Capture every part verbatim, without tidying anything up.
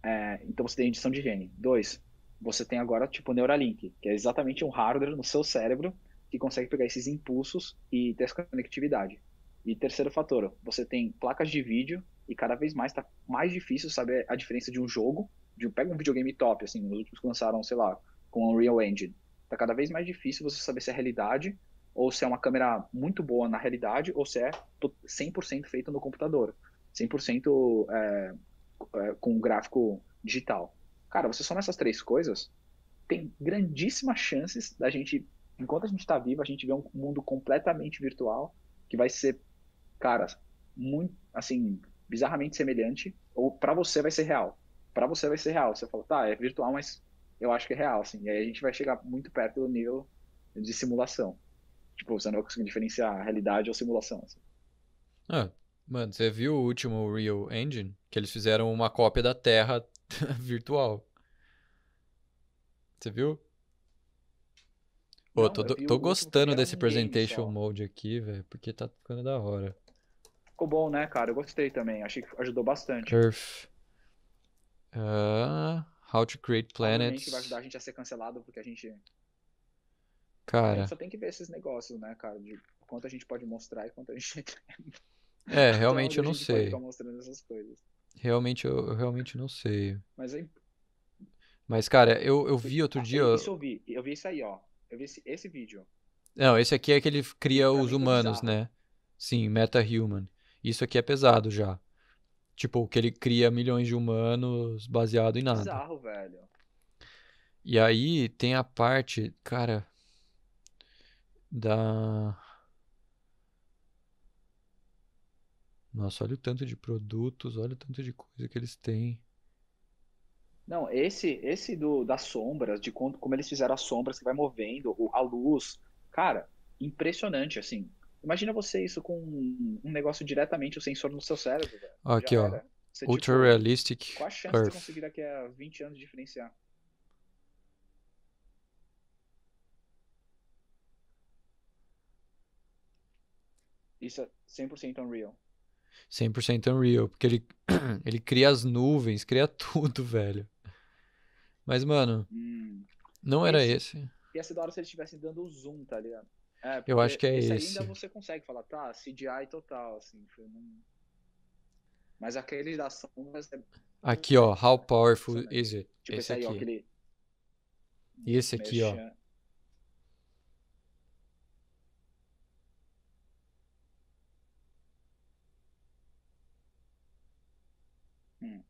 É, então você tem edição de gene. Dois, você tem agora tipo Neuralink, que é exatamente um hardware no seu cérebro que consegue pegar esses impulsos e ter essa conectividade. E terceiro fator, você tem placas de vídeo e cada vez mais está mais difícil saber a diferença de um jogo, de um, pega um videogame top, assim, os últimos que lançaram, sei lá, com Unreal Engine. Tá cada vez mais difícil você saber se é realidade ou se é uma câmera muito boa na realidade ou se é cem por cento feito no computador. cem por cento é, é, com gráfico digital. Cara, você soma essas três coisas, tem grandíssimas chances da gente, enquanto a gente está vivo, a gente ver um mundo completamente virtual que vai ser, cara, muito, assim, bizarramente semelhante, ou para você vai ser real. Para você vai ser real. Você fala, tá, é virtual, mas eu acho que é real, assim. E aí a gente vai chegar muito perto do nível de simulação. Tipo, você não vai conseguir diferenciar realidade ou simulação, assim. Ah, mano, você viu o último Real Engine? Que eles fizeram uma cópia da Terra virtual. Você viu? Ô, Não, tô, eu vi o tô último que eu vi gostando era desse um game Presentation só. Mode aqui, velho, porque tá ficando da hora. Ficou bom, né, cara? Eu gostei também. Achei que ajudou bastante. Earth. Ah, How to Create Obviamente que vai ajudar Planets. a gente a ser cancelado, porque a gente a gente Cara, só tem que ver esses negócios, né, cara, de quanto a gente pode mostrar e quanto a gente é, até realmente onde eu a não gente pode ficar sei. mostrando essas coisas. Realmente eu, eu realmente não sei. Mas é, Mas, cara, eu, eu vi outro ah, dia. isso eu vi, eu vi isso aí, ó. Eu vi esse, esse vídeo. Não, esse aqui é que ele E cria pra os mim foi humanos, bizarro. né? Sim, meta-human. Isso aqui é pesado já. Tipo, que ele cria milhões de humanos baseado em nada. Bizarro, velho. E aí tem a parte, cara, da. Nossa, olha o tanto de produtos, olha o tanto de coisa que eles têm. Não, esse esse do das sombras, de como, como eles fizeram as sombras que vai movendo, o- a luz. Cara, impressionante, assim. Imagina você isso com um, um negócio diretamente o sensor no seu cérebro, velho. Ó, Já aqui, ó. era. Você, Ultra tipo, Realistic qual a chance de você Earth. conseguir daqui a vinte anos diferenciar? Isso é cem por cento Unreal. cem por cento Unreal, porque ele, ele cria as nuvens, cria tudo, velho. Mas, mano, Hum. não era Esse esse. ia ser da hora se eles estivessem dando o zoom, tá ligado? É, Eu acho porque que é esse aí ainda esse. você consegue falar, tá, C G I total, assim. Foi num- Mas aquele das sombras é Aqui, ó. How powerful impressionante. is it? Tipo Esse esse aí, ó, aqui. aquele E esse aqui, ó. merchan. Hum.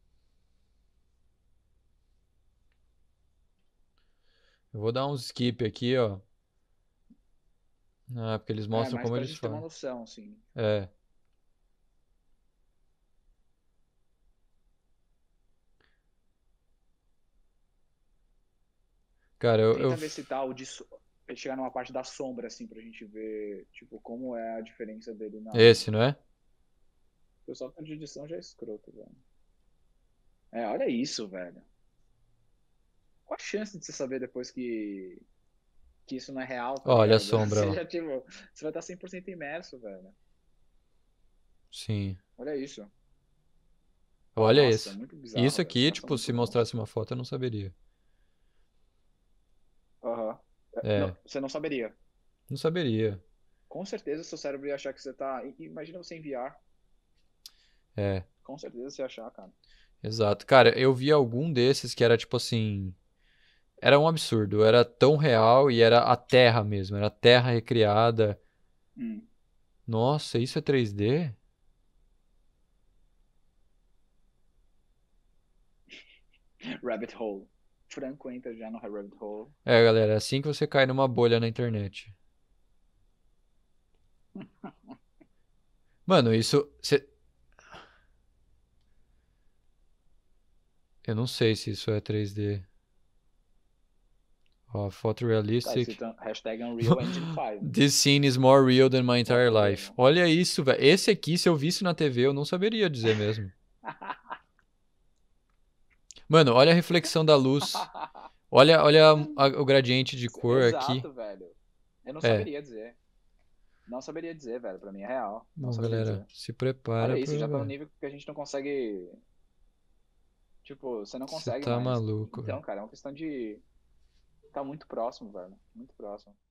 Eu vou dar um skip aqui, ó. Ah, porque eles É, mostram mas como pra eles gente ter uma fazem. noção, assim. É. Cara, eu, eu. Tenta ver se tá o de so- chegar numa parte da sombra, assim, pra gente ver, tipo, como é a diferença dele na. Esse, não é? O software de edição já é escroto, velho. É, olha isso, velho. Qual a chance de você saber depois que, que isso não é real, tá Olha a ligado? sombra, Você ó. já, tipo, você vai estar cem por cento imerso, velho. Sim. Olha isso. Olha Nossa, isso. muito bizarro, Isso velho. Os aqui, caras são tipo, se muito bons. mostrasse uma foto, eu não saberia. Aham. É, não, É, você não saberia. não saberia. Com certeza seu cérebro ia achar que você tá. i- Imagina você enviar. É, Com certeza você ia achar, cara. exato. Cara, eu vi algum desses que era tipo assim. Era um absurdo. Era tão real e era a Terra mesmo. Era a Terra recriada. Hum. Nossa, isso é três D? Rabbit hole. Franco entra já no rabbit hole. É, galera, é assim que você cai numa bolha na internet. Mano, isso. cê- Eu não sei se isso é três D. Ó, Tá photorealistic. escrito hashtag Unreal Engine cinco. This scene is more real than my entire Foto life. demo. Olha isso, velho. Esse aqui, se eu visse na T V, eu não saberia dizer mesmo. Mano, olha a reflexão da luz. Olha, olha a- a- o gradiente de cor aqui. Exato, velho. Eu não É. saberia dizer. Não saberia dizer, velho. Pra mim é real. Não Bom, saberia galera, dizer. se prepara Olha isso, pra, já tá no velho. nível que a gente não consegue. Tipo, você não Você consegue tá mais. maluco, Então, velho. cara, é uma questão de. Tá muito próximo, velho. Muito próximo.